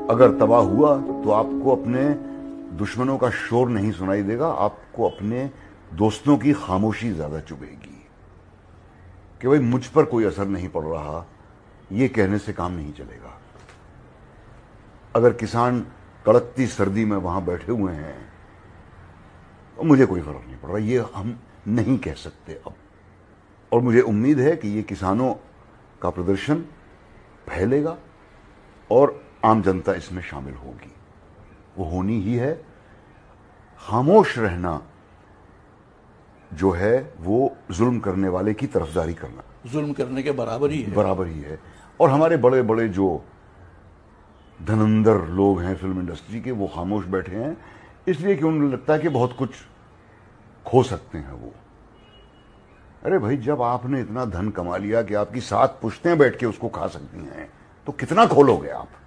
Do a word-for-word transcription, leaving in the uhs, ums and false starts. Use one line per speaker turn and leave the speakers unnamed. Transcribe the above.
अगर तबाह हुआ तो आपको अपने दुश्मनों का शोर नहीं सुनाई देगा, आपको अपने दोस्तों की खामोशी ज्यादा चुभेगी कि भाई मुझ पर कोई असर नहीं पड़ रहा, ये कहने से काम नहीं चलेगा। अगर किसान कड़कती सर्दी में वहां बैठे हुए हैं तो मुझे कोई फर्क नहीं पड़ रहा, ये हम नहीं कह सकते अब। और मुझे उम्मीद है कि ये किसानों का प्रदर्शन फैलेगा और आम जनता इसमें शामिल होगी, वो होनी ही है। खामोश रहना जो है वो जुल्म करने वाले की तरफदारी करना,
जुल्म करने के बराबर ही है
बराबर ही है। और हमारे बड़े बड़े जो धनंदर लोग हैं फिल्म इंडस्ट्री के, वो खामोश बैठे हैं इसलिए कि उन्हें लगता है कि बहुत कुछ खो सकते हैं वो। अरे भाई, जब आपने इतना धन कमा लिया कि आपकी सात पुश्तें बैठ के उसको खा सकती हैं, तो कितना खोलोगे आप?